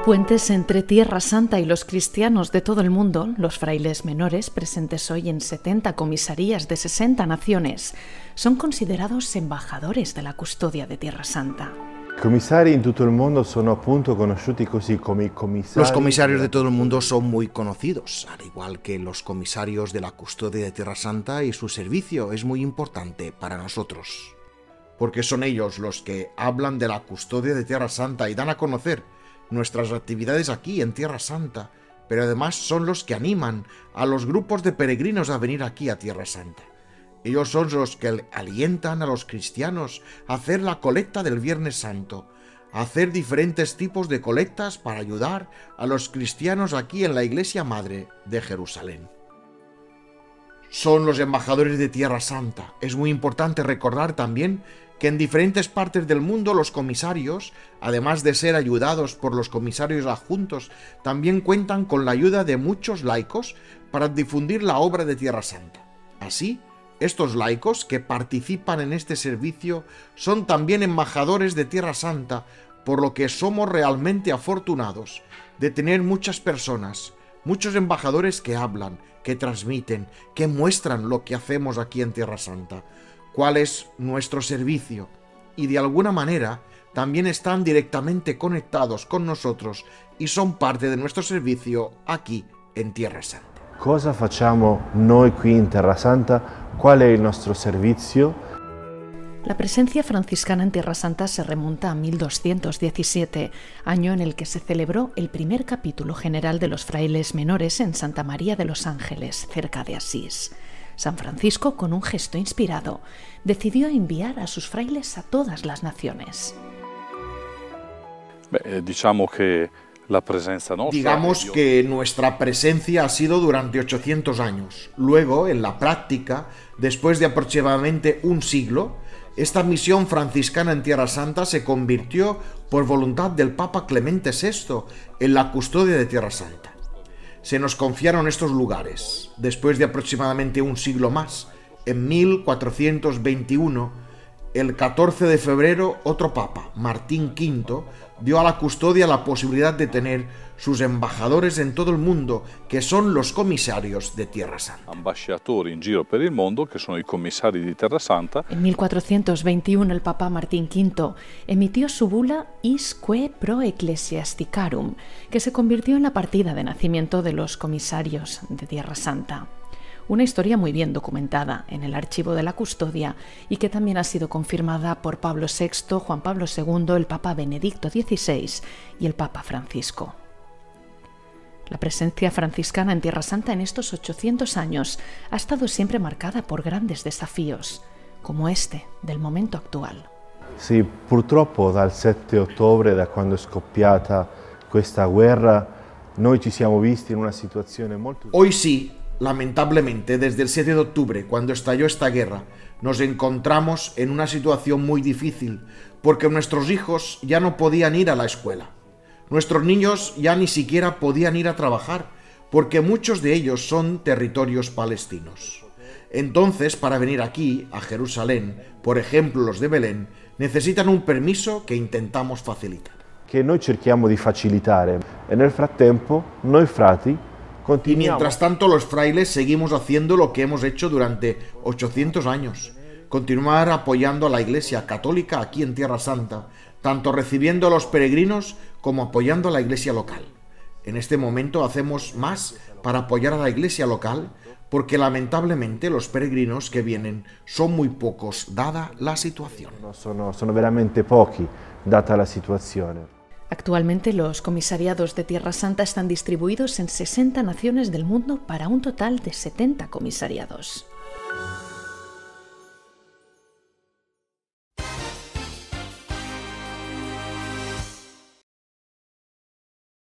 Puentes entre Tierra Santa y los cristianos de todo el mundo, los frailes menores, presentes hoy en 70 comisarías de 60 naciones, son considerados embajadores de la custodia de Tierra Santa. Los comisarios de todo el mundo son Los comisarios de todo el mundo son muy conocidos, al igual que los comisarios de la custodia de Tierra Santa, y su servicio es muy importante para nosotros. Porque son ellos los que hablan de la custodia de Tierra Santa y dan a conocer nuestras actividades aquí en Tierra Santa, pero además son los que animan a los grupos de peregrinos a venir aquí a Tierra Santa. Ellos son los que alientan a los cristianos a hacer la colecta del Viernes Santo, a hacer diferentes tipos de colectas para ayudar a los cristianos aquí en la Iglesia Madre de Jerusalén. Son los embajadores de Tierra Santa. Es muy importante recordar también que en diferentes partes del mundo los comisarios, además de ser ayudados por los comisarios adjuntos, también cuentan con la ayuda de muchos laicos para difundir la obra de Tierra Santa. Así, estos laicos que participan en este servicio son también embajadores de Tierra Santa, por lo que somos realmente afortunados de tener muchas personas, muchos embajadores que hablan, que transmiten, que muestran lo que hacemos aquí en Tierra Santa, cuál es nuestro servicio, y de alguna manera también están directamente conectados con nosotros y son parte de nuestro servicio aquí en Tierra Santa. Cosa facciamo noi qui in Terra Santa? ¿Cuál es nuestro servicio? La presencia franciscana en Tierra Santa se remonta a 1217, año en el que se celebró el primer capítulo general de los frailes menores en Santa María de los Ángeles, cerca de Asís. San Francisco, con un gesto inspirado, decidió enviar a sus frailes a todas las naciones. Digamos que nuestra presencia ha sido durante 800 años. Luego, en la práctica, después de aproximadamente un siglo, esta misión franciscana en Tierra Santa se convirtió, por voluntad del Papa Clemente VI, en la custodia de Tierra Santa. Se nos confiaron estos lugares. Después de aproximadamente un siglo más, en 1421, el 14 de febrero, otro papa, Martín V, dio a la custodia la posibilidad de tener sus embajadores en todo el mundo, que son los comisarios de Tierra Santa. Ambasciatori in giro per il mondo, che sono i commissari di Terra Santa. En 1421 el Papa Martín V emitió su bula Isque pro Ecclesiasticarum, que se convirtió en la partida de nacimiento de los comisarios de Tierra Santa. Una historia muy bien documentada en el archivo de la custodia y que también ha sido confirmada por Pablo VI, Juan Pablo II, el Papa Benedicto XVI y el Papa Francisco. La presencia franciscana en Tierra Santa en estos 800 años ha estado siempre marcada por grandes desafíos, como este del momento actual. Sí, purtroppo dal 7 ottobre, da quando è scoppiata questa guerra, noi ci siamo visti in una situazione molto... Hoy sí, lamentablemente, desde el 7 de octubre, cuando estalló esta guerra, nos encontramos en una situación muy difícil, porque nuestros hijos ya no podían ir a la escuela. Nuestros niños ya ni siquiera podían ir a trabajar, porque muchos de ellos son territorios palestinos. Entonces, para venir aquí, a Jerusalén, por ejemplo los de Belén, necesitan un permiso que intentamos facilitar. Que noi cerchiamo di facilitare, e nel frattempo, noi frati, y mientras tanto los frailes seguimos haciendo lo que hemos hecho durante 800 años, continuar apoyando a la Iglesia Católica aquí en Tierra Santa, tanto recibiendo a los peregrinos como apoyando a la Iglesia local. En este momento hacemos más para apoyar a la Iglesia local, porque lamentablemente los peregrinos que vienen son muy pocos, dada la situación. Sono veramente pochi, data la situazione. Actualmente los comisariados de Tierra Santa están distribuidos en 60 naciones del mundo para un total de 70 comisariados.